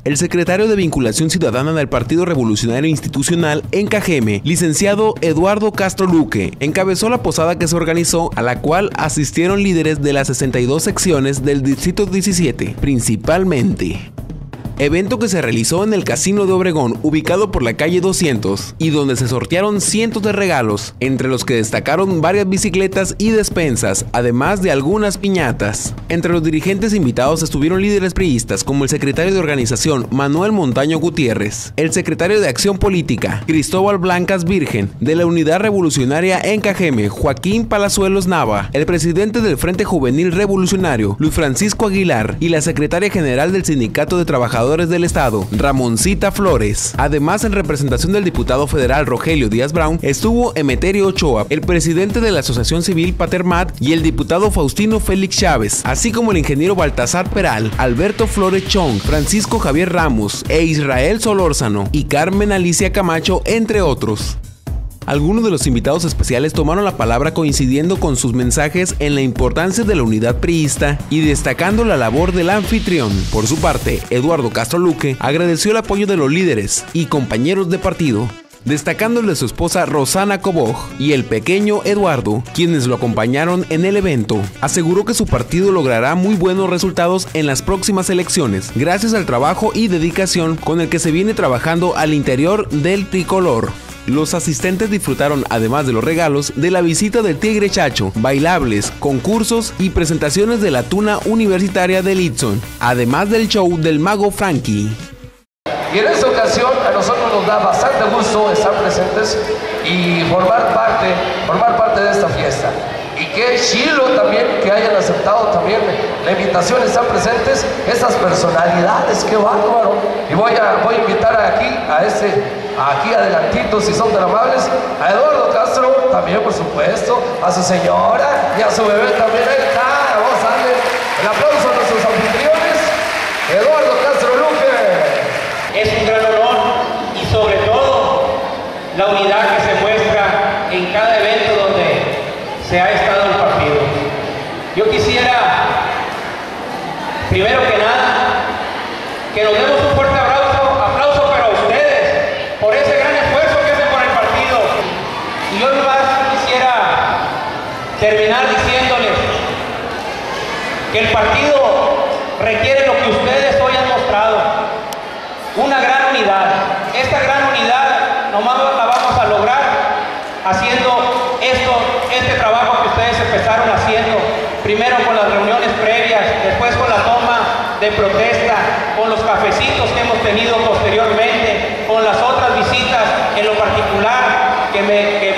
El secretario de Vinculación Ciudadana del Partido Revolucionario Institucional en Cajeme, licenciado Eduardo Castro Luque, encabezó la posada que se organizó, a la cual asistieron líderes de las 62 secciones del Distrito 17, principalmente. Evento que se realizó en el Casino de Obregón, ubicado por la calle 200, y donde se sortearon cientos de regalos, entre los que destacaron varias bicicletas y despensas, además de algunas piñatas. Entre los dirigentes invitados estuvieron líderes priistas como el secretario de Organización Manuel Montaño Gutiérrez, el secretario de Acción Política Cristóbal Blancas Virgen, de la Unidad Revolucionaria en Cajeme Joaquín Palazuelos Nava, el presidente del Frente Juvenil Revolucionario Luis Francisco Aguilar y la secretaria general del Sindicato de Trabajadores del Estado, Ramoncita Flores. Además, en representación del diputado federal Rogelio Díaz Brown, estuvo Emeterio Ochoa, el presidente de la Asociación Civil Patermat, y el diputado Faustino Félix Chávez, así como el ingeniero Baltasar Peral, Alberto Flores Chong, Francisco Javier Ramos e Israel Solórzano y Carmen Alicia Camacho, entre otros. Algunos de los invitados especiales tomaron la palabra coincidiendo con sus mensajes en la importancia de la unidad priista y destacando la labor del anfitrión. Por su parte, Eduardo Castro Luque agradeció el apoyo de los líderes y compañeros de partido, destacándole a su esposa Rosana Coboj y el pequeño Eduardo, quienes lo acompañaron en el evento. Aseguró que su partido logrará muy buenos resultados en las próximas elecciones, gracias al trabajo y dedicación con el que se viene trabajando al interior del tricolor. Los asistentes disfrutaron, además de los regalos, de la visita del Tigre Chacho, bailables, concursos y presentaciones de la tuna universitaria de Litson, además del show del mago Frankie. Y en esta ocasión a nosotros nos da bastante gusto estar presentes y formar parte de esta fiesta. Y qué chilo también que hayan aceptado también la invitación, están presentes estas personalidades, qué bárbaro. Y voy a invitar aquí adelantito, si son tan amables, a Eduardo Castro, también por supuesto, a su señora y a su bebé también. Ahí está, vamos a darle el aplauso a nuestros anfitriones. Eduardo Castro Luque. Es un gran honor y sobre todo la unidad que se muestra en cada evento donde se ha estado el partido. Yo quisiera, primero que nada, que nos demos un fuerte aplauso para ustedes, por ese gran esfuerzo que hacen por el partido. Y yo nomás quisiera terminar diciéndoles que el partido requiere lo que ustedes hoy han mostrado, una gran unidad. Esta gran unidad nomás la vamos a lograr haciendo este trabajo que ustedes empezaron haciendo, primero con las reuniones previas, después con la toma de protesta, con los cafecitos que hemos tenido posteriormente, con las otras visitas en lo particular que